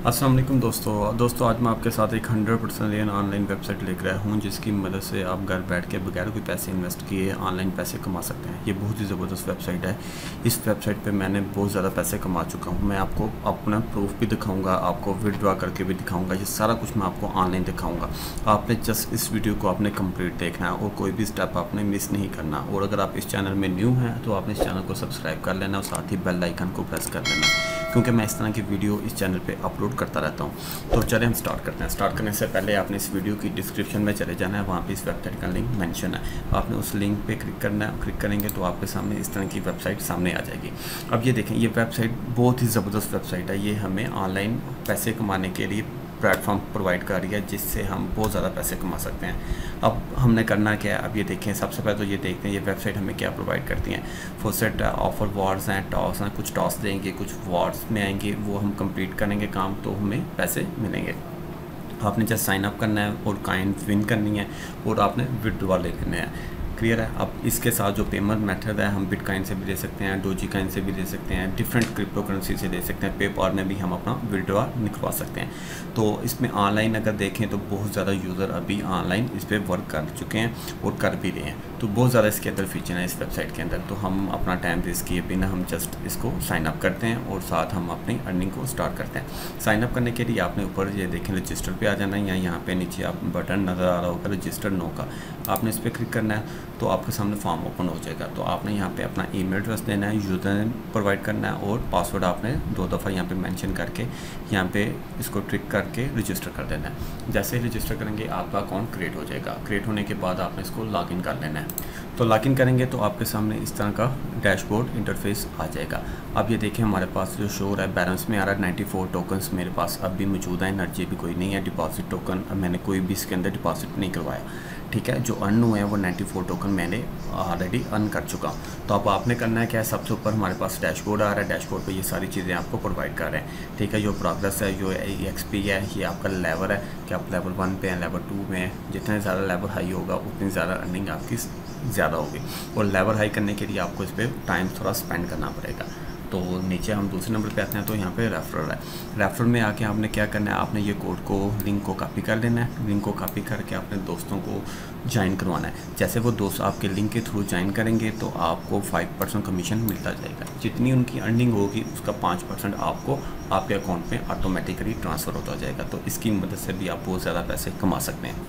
अस्सलाम वालेकुम दोस्तों आज मैं आपके साथ एक 100% रियल ऑनलाइन वेबसाइट लेकर आया हूँ जिसकी मदद से आप घर बैठ के बगैर कोई पैसे इन्वेस्ट किए ऑनलाइन पैसे कमा सकते हैं। ये बहुत ही ज़बरदस्त वेबसाइट है। इस वेबसाइट पे मैंने बहुत ज़्यादा पैसे कमा चुका हूँ। मैं आपको अपना प्रूफ भी दिखाऊंगा, आपको विड्रॉ करके भी दिखाऊंगा। ये सारा कुछ मैं आपको ऑनलाइन दिखाऊँगा। आपने जस्ट इस वीडियो को आपने कम्प्लीट देखना है और कोई भी स्टेप आपने मिस नहीं करना। और अगर आप इस चैनल में न्यू हैं तो आपने इस चैनल को सब्सक्राइब कर लेना और साथ ही बेल आइकन को प्रेस कर लेना, क्योंकि मैं इस तरह की वीडियो इस चैनल पे अपलोड करता रहता हूँ। तो चलिए हम स्टार्ट करते हैं। स्टार्ट करने से पहले आपने इस वीडियो की डिस्क्रिप्शन में चले जाना है, वहाँ पे इस वेबसाइट का लिंक मेंशन है। आपने उस लिंक पे क्लिक करना है। क्लिक करेंगे तो आपके सामने इस तरह की वेबसाइट सामने आ जाएगी। अब ये देखें, ये वेबसाइट बहुत ही ज़बरदस्त वेबसाइट है। ये हमें ऑनलाइन पैसे कमाने के लिए प्लेटफॉर्म प्रोवाइड कर रही है जिससे हम बहुत ज़्यादा पैसे कमा सकते हैं। अब हमने करना क्या है, अब ये देखें। सबसे पहले तो ये देखते हैं ये वेबसाइट हमें क्या प्रोवाइड करती हैं। फॉसेट ऑफर वार्ड्स हैं, टॉस हैं, कुछ टॉस देंगे, कुछ वार्ड्स में आएंगे, वो हम कंप्लीट करेंगे काम तो हमें पैसे मिलेंगे। आपने जस्ट साइन अप करना है और कॉइन विन करनी है और आपने विड्रॉ ले लेने हैं। क्लियर है। अब इसके साथ जो पेमेंट मेथड है, हम बिटकॉइन से भी दे सकते हैं, डोजी कॉइन से भी दे सकते हैं, डिफरेंट क्रिप्टो करेंसी से दे सकते हैं, पेपॉल में भी हम अपना विड्रॉ निकलवा सकते हैं। तो इसमें ऑनलाइन अगर देखें तो बहुत ज़्यादा यूज़र अभी ऑनलाइन इस पर वर्क कर चुके हैं और कर भी रहे हैं। तो बहुत ज़्यादा इसके अंदर फीचर है इस वेबसाइट के अंदर। तो हम अपना टाइम वेस्ट किए बिना हम जस्ट इसको साइन अप करते हैं और साथ हम अपनी अर्निंग को स्टार्ट करते हैं। साइन अप करने के लिए आपने ऊपर ये देखें रजिस्टर पे आ जाना है, या यहाँ पे नीचे आप बटन नज़र आ रहा होगा रजिस्टर नो का, आपने इस पर क्लिक करना है तो आपके सामने फॉर्म ओपन हो जाएगा। तो आपने यहाँ पे अपना ईमेल एड्रेस देना है, यूज़र नेम प्रोवाइड करना है और पासवर्ड आपने 2 दफ़ा यहाँ पे मेंशन करके यहाँ पे इसको ट्रिक करके रजिस्टर कर देना है। जैसे ही रजिस्टर करेंगे आपका अकाउंट क्रिएट हो जाएगा। क्रिएट होने के बाद आपने इसको लॉगिन कर लेना है। तो लॉगिन करेंगे तो आपके सामने इस तरह का डैशबोर्ड इंटरफेस आ जाएगा। अब ये देखिए हमारे पास जो शो है बैलेंस में आ रहा है 94 टोकन्स मेरे पास अभी मौजूद है। एनर्जी भी कोई नहीं है। डिपॉजिट टोकन मैंने कोई भी इसके अंदर डिपॉजिट नहीं करवाया। ठीक है, जो अर्न हुए हैं वो 94 टोकन मैंने ऑलरेडी अर्न कर चुका हूँ। तो अब आपने करना है क्या है, सबसे ऊपर हमारे पास डैशबोर्ड आ रहा है। डैशबोर्ड पे ये सारी चीज़ें आपको प्रोवाइड कर रहे हैं। ठीक है, जो प्रोग्रेस है, जो एक्सपी है, ये आपका लेवल है कि आप लेवल 1 पे हैं, लेवल 2 में हैं। जितने ज़्यादा लेवल हाई होगा उतनी ज़्यादा अर्निंग आपकी ज़्यादा होगी। और लेवल हाई करने के लिए आपको इस पर टाइम थोड़ा स्पेंड करना पड़ेगा। तो नीचे हम दूसरे नंबर पे आते हैं तो यहाँ पे रेफरल है। रेफरल में आके आपने क्या करना है, आपने ये कोड को लिंक को कॉपी कर लेना है। लिंक को कॉपी करके अपने दोस्तों को ज्वाइन करवाना है। जैसे वो दोस्त आपके लिंक के थ्रू ज्वाइन करेंगे तो आपको 5% कमीशन मिलता जाएगा। जितनी उनकी अर्निंग होगी उसका 5% आपको आपके अकाउंट में ऑटोमेटिकली ट्रांसफ़र होता जाएगा। तो इसकी मदद से भी आप बहुत ज़्यादा पैसे कमा सकते हैं।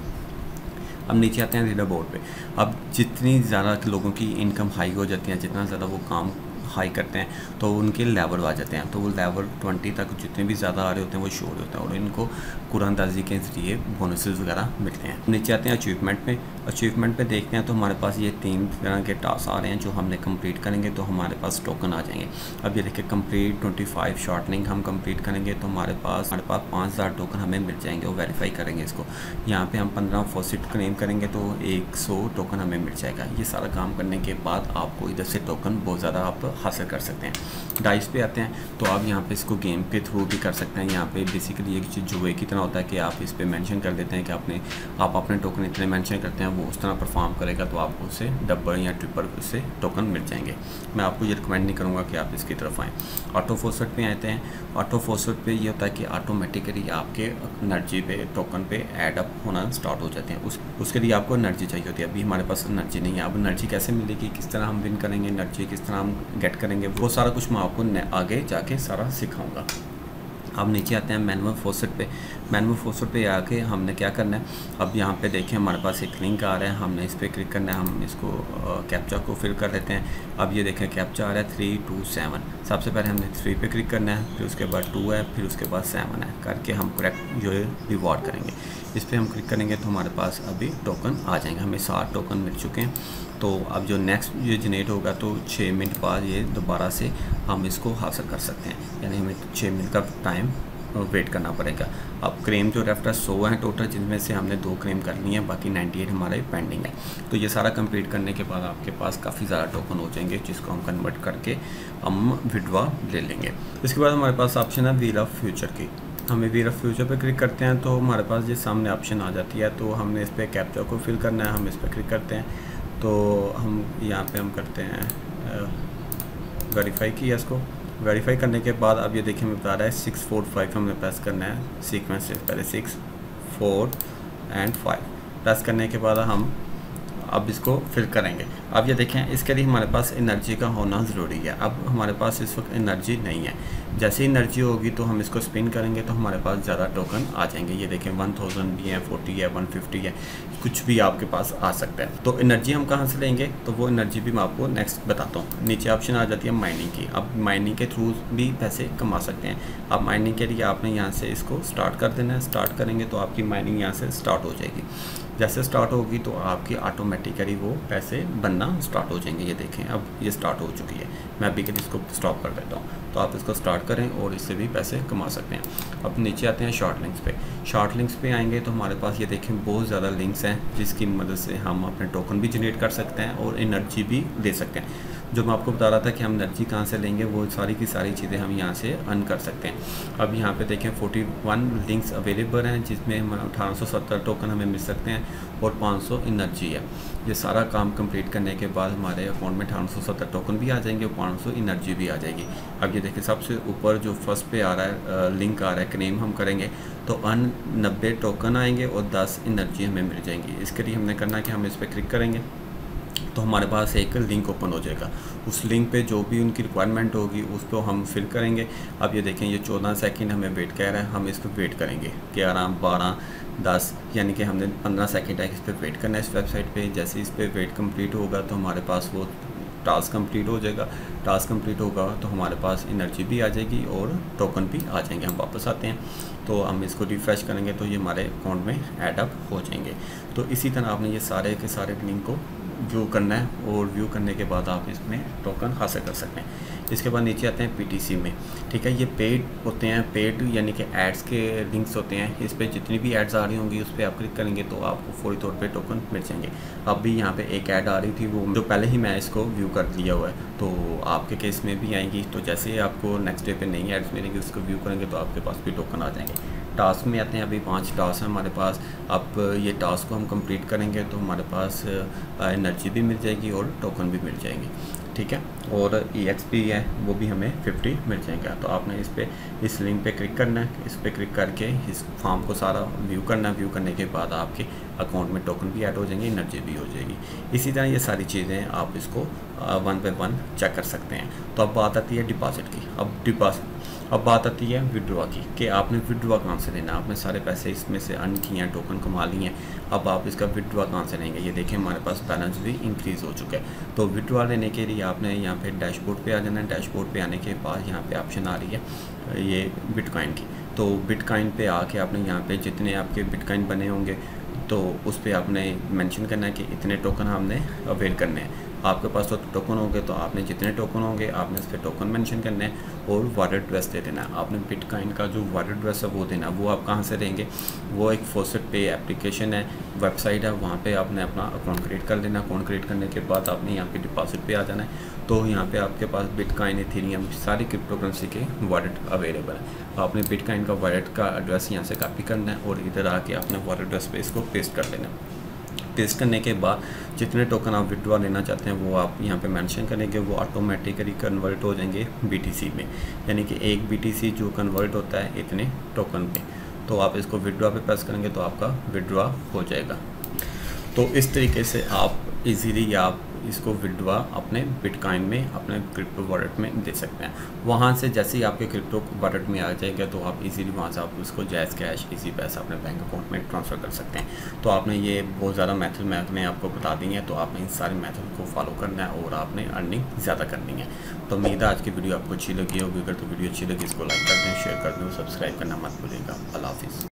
अब नीचे आते हैं लीडर बोर्ड पे। अब जितनी ज़्यादा लोगों की इनकम हाई हो जाती है, जितना ज़्यादा वो काम हाई करते हैं तो उनके लेवल आ जाते हैं। तो वो लेवल 20 तक जितने भी ज़्यादा आ रहे होते हैं वो शो होते हैं और इनको कुरानदाजी के ज़रिए बोनसेस वगैरह मिलते हैं। नीचे आते हैं अचीवमेंट पे। अचीवमेंट पे देखते हैं तो हमारे पास ये 3 तरह के टास्क आ रहे हैं जो हमने कंप्लीट करेंगे तो हमारे पास टोकन आ जाएंगे। अब ये देखिए कंप्लीट 25 शॉर्टनिंग हम कंप्लीट करेंगे तो हमारे पास 5000 टोकन हमें मिल जाएंगे और वेरीफाई करेंगे इसको। यहाँ पे हम 15 फॉसेट क्लेम करेंगे तो 100 टोकन हमें मिल जाएगा। ये सारा काम करने के बाद आपको इधर से टोकन बहुत ज़्यादा आप हासिल कर सकते हैं। डाइस पे आते हैं तो आप यहाँ पे इसको गेम के थ्रू भी कर सकते हैं। यहाँ पे बेसिकली एक चीज़ जुए की तरह होता है कि आप इस पे मेंशन कर देते हैं कि आप अपने टोकन इतने मेंशन करते हैं, वो उस तरह परफॉर्म करेगा तो आपको उससे डबल या ट्रिपल उससे टोकन मिल जाएंगे। मैं आपको ये रिकमेंड नहीं करूँगा कि आप इसकी तरफ आएँ। ऑटो फॉसेट पे आते हैं। ऑटो फॉसेट पे ये होता है कि ऑटोमेटिकली आपके एनर्जी पे टोकन पे ऐड अप होना स्टार्ट हो जाते हैं। उसके लिए आपको एनर्जी चाहिए होती है। अभी हमारे पास एनर्जी नहीं है। अब एनर्जी कैसे मिलेगी, किस तरह हम विन करेंगे, एनर्जी किस तरह हम गेट करेंगे, वो सारा कुछ मैं आपको आगे जाके सारा सिखाऊंगा। अब नीचे आते हैं मैनुअल फॉसेट पे। मैनुअल फॉसेट पे आके हमने क्या करना है, अब यहाँ पे देखें हमारे पास एक लिंक आ रहा है, हमने इस पर क्लिक करना है। हम इसको कैप्चा को फिल कर लेते हैं। अब ये देखें कैप्चा आ रहा है 327। सबसे पहले हमने 3 पे क्लिक करना है, फिर उसके बाद 2 है, फिर उसके बाद 7 है करके हम करेक्ट जो है रिवॉर्ड करेंगे। इस पर हम क्लिक करेंगे तो हमारे पास अभी टोकन आ जाएंगे। हमें 7 टोकन मिल चुके हैं। तो अब जो नेक्स्ट ये जनरेट होगा तो 6 मिनट बाद ये दोबारा से हम इसको हासिल कर सकते हैं। यानी हमें 6 मिनट का टाइम वेट करना पड़ेगा। अब क्लेम जो रेफरेंस 100 हैं टोटल, जिनमें से हमने 2 क्लेम करनी है, बाकी 98 हमारे पेंडिंग है। तो ये सारा कंप्लीट करने के बाद आपके पास काफ़ी ज़्यादा टोकन हो जाएंगे जिसको हम कन्वर्ट करके हम विड्रॉ ले लेंगे। इसके बाद हमारे पास ऑप्शन है व्हील ऑफ फ्यूचर की। हमें व्हील ऑफ फ्यूचर पे क्लिक करते हैं तो हमारे पास ये सामने ऑप्शन आ जाती है। तो हमने इस पर कैप्चा को फिल करना है। हम इस पर क्लिक करते हैं तो हम यहाँ पे हम करते हैं वेरीफाई किया इसको। वेरीफाई करने के बाद अब ये देखिए मैं बता रहा है 645 हमने प्रेस करना है सीक्वेंस से पहले 6, 4 एंड 5 प्रेस करने के बाद हम अब इसको फिल करेंगे। अब ये देखें इसके लिए हमारे पास एनर्जी का होना ज़रूरी है। अब हमारे पास इस वक्त एनर्जी नहीं है, जैसे ही एनर्जी होगी तो हम इसको स्पिन करेंगे तो हमारे पास ज़्यादा टोकन आ जाएंगे। ये देखें 1000 भी है, 40 है, 150 है, कुछ भी आपके पास आ सकता है। तो एनर्जी हम कहाँ से लेंगे तो वो एनर्जी भी मैं आपको नेक्स्ट बताता हूँ। नीचे ऑप्शन आ जाती है माइनिंग की। अब माइनिंग के थ्रू भी पैसे कमा सकते हैं। अब माइनिंग के लिए आपने यहाँ से इसको स्टार्ट कर देना है। स्टार्ट करेंगे तो आपकी माइनिंग यहाँ से स्टार्ट हो जाएगी। जैसे स्टार्ट होगी तो आपकी ऑटोमेटिकली वो पैसे बनना स्टार्ट हो जाएंगे। ये देखें अब ये स्टार्ट हो चुकी है। मैं अभी के लिए इसको स्टॉप कर देता हूँ, तो आप इसको स्टार्ट करें और इससे भी पैसे कमा सकते हैं। अब नीचे आते हैं शॉर्ट लिंक्स पे। शॉर्ट लिंक्स पे आएंगे तो हमारे पास ये देखें बहुत ज़्यादा लिंक्स हैं जिसकी मदद से हम अपने टोकन भी जनरेट कर सकते हैं और एनर्जी भी दे सकते हैं। जो मैं आपको बता रहा था कि हम एनर्जी कहाँ से लेंगे, वो सारी की सारी चीज़ें हम यहाँ से अर्न कर सकते हैं। अब यहाँ पे देखें 41 लिंक्स अवेलेबल हैं जिसमें हम 1870 टोकन हमें मिल सकते हैं और 500 एनर्जी है। ये सारा काम कंप्लीट करने के बाद हमारे अकाउंट में 1870 टोकन भी आ जाएंगे और 500 एनर्जी भी आ जाएगी। अब ये देखें सबसे ऊपर जो फर्स्ट पे आ रहा है लिंक आ रहा है, क्लेम हम करेंगे तो 90 टोकन आएंगे और 10 एनर्जी हमें मिल जाएंगी। इसके लिए हमने करना है कि हम इस पर क्लिक करेंगे तो हमारे पास एक लिंक ओपन हो जाएगा। उस लिंक पे जो भी उनकी रिक्वायरमेंट होगी उसको हम फिल करेंगे। अब ये देखें ये 14 सेकंड हमें वेट कह रहा है, हम इस पर वेट करेंगे 11, 12, 10 यानी कि हमने 15 सेकंड तक इस पर वेट करना है इस वेबसाइट पे। जैसे इस पर वेट कंप्लीट होगा तो हमारे पास वो टास्क कंप्लीट हो जाएगा। टास्क कंप्लीट होगा तो हमारे पास एनर्जी भी आ जाएगी और टोकन भी आ जाएंगे। हम वापस आते हैं तो हम इसको रिफ़्रेश करेंगे तो ये हमारे अकाउंट में ऐड अप हो जाएंगे। तो इसी तरह आपने ये सारे के सारे लिंक को व्यू करना है और व्यू करने के बाद आप इसमें टोकन हासिल कर सकते हैं। इसके बाद नीचे आते हैं पीटीसी में। ठीक है, ये पेड होते हैं, पेड यानी कि एड्स के लिंक्स होते हैं। इस पर जितनी भी एड्स आ रही होंगी उस पर आप क्लिक करेंगे तो आपको फौरी तौर पे टोकन मिल जाएंगे। अब भी यहाँ पे एक ऐड आ रही थी वो जो पहले ही मैं इसको व्यू कर लिया हुआ है, तो आपके केस में भी आएंगी। तो जैसे ही आपको नेक्स्ट डे पे नई एड्स मिलेंगी उसको व्यू करेंगे तो आपके पास भी टोकन आ जाएंगे। टास्क में आते हैं, अभी 5 टास्क हैं हमारे पास। अब ये टास्क को हम कंप्लीट करेंगे तो हमारे पास एनर्जी भी मिल जाएगी और टोकन भी मिल जाएंगे। ठीक है, और EXP है वो भी हमें 50 मिल जाएगा। तो आपने इस लिंक पे क्लिक करना है। इस पर क्लिक करके इस फॉर्म को सारा व्यू करना है। व्यू करने के बाद आपके अकाउंट में टोकन भी ऐड हो जाएंगे, एनर्जी भी हो जाएगी। इसी तरह ये सारी चीज़ें आप इसको 1 बाय 1 चेक कर सकते हैं। तो अब बात आती है डिपॉजिट की। अब बात आती है विड्रॉ की कि आपने विड्रॉ कहाँ से लेना है। आपने सारे पैसे इसमें से अर्न किए हैं, टोकन कमा लिए हैं, अब आप इसका विड्रॉ कहाँ से लेंगे। ये देखें हमारे पास बैलेंस भी इंक्रीज़ हो चुका है। तो विड्रॉ लेने के लिए आपने यहाँ पे डैशबोर्ड पे आ जाना है। डैशबोर्ड पे आने के बाद यहाँ पे ऑप्शन आ रही है ये बिटकॉइन की। तो बिटकॉइन पे आके आपने यहाँ पे जितने आपके बिटकॉइन बने होंगे तो उस पर आपने मेंशन करना है कि इतने टोकन हमने अवेल करने हैं। आपके पास तो टोकन होंगे तो आपने जितने टोकन होंगे आपने इस पर टोकन मेंशन करना है और वॉलेट एड्रेस दे देना है। आपने बिटकॉइन का जो वॉलेट एड्रेस है वो देना है। वो आप कहाँ से देंगे, वो एक फॉसेट पे एप्लीकेशन है, वेबसाइट है, वहाँ पे आपने अपना अकाउंट क्रिएट कर लेना। अकाउंट क्रिएट करने के बाद आपने यहाँ पे डिपॉजिट पे आ जाना है। तो यहाँ पे आपके पास बिटकॉइन, इथेरियम सारी क्रिप्टो करेंसी के वॉलेट अवेलेबल है। आपने बिटकॉइन का वॉलेट का एड्रेस यहाँ से कॉपी करना है और इधर आके अपने वॉलेट एड्रेस पे इसको पेस्ट कर देना है। पेस्ट करने के बाद जितने टोकन आप विड्रॉ लेना चाहते हैं वो आप यहाँ पे मेंशन करेंगे, वो ऑटोमेटिकली कन्वर्ट हो जाएंगे BTC में। यानी कि एक BTC जो कन्वर्ट होता है इतने टोकन पे। तो आप इसको विड्रॉ पे प्रेस करेंगे तो आपका विड्रॉ हो जाएगा। तो इस तरीके से आप इजीली आप इसको विड्रॉ अपने बिटकॉइन में, अपने क्रिप्टो वॉलेट में दे सकते हैं। वहाँ से जैसे ही आपके क्रिप्टो वॉलेट में आ जाएगा तो आप इजीली वहाँ से आप उसको जैज़ कैश इजी पैसा अपने बैंक अकाउंट में ट्रांसफ़र कर सकते हैं। तो आपने ये बहुत ज़्यादा मेथड मैंने आपको बता दी है, तो आपने इन सारे मेथड को फॉलो करना है और आपने अर्निंग ज़्यादा करनी है। तो उम्मीद है आज की वीडियो आपको अच्छी लगी होगी। अगर तो वीडियो अच्छी लगी इसको लाइक कर दें, शेयर कर दें, सब्सक्राइब करना मत भूलिएगा। अल्लाह हाफिज़।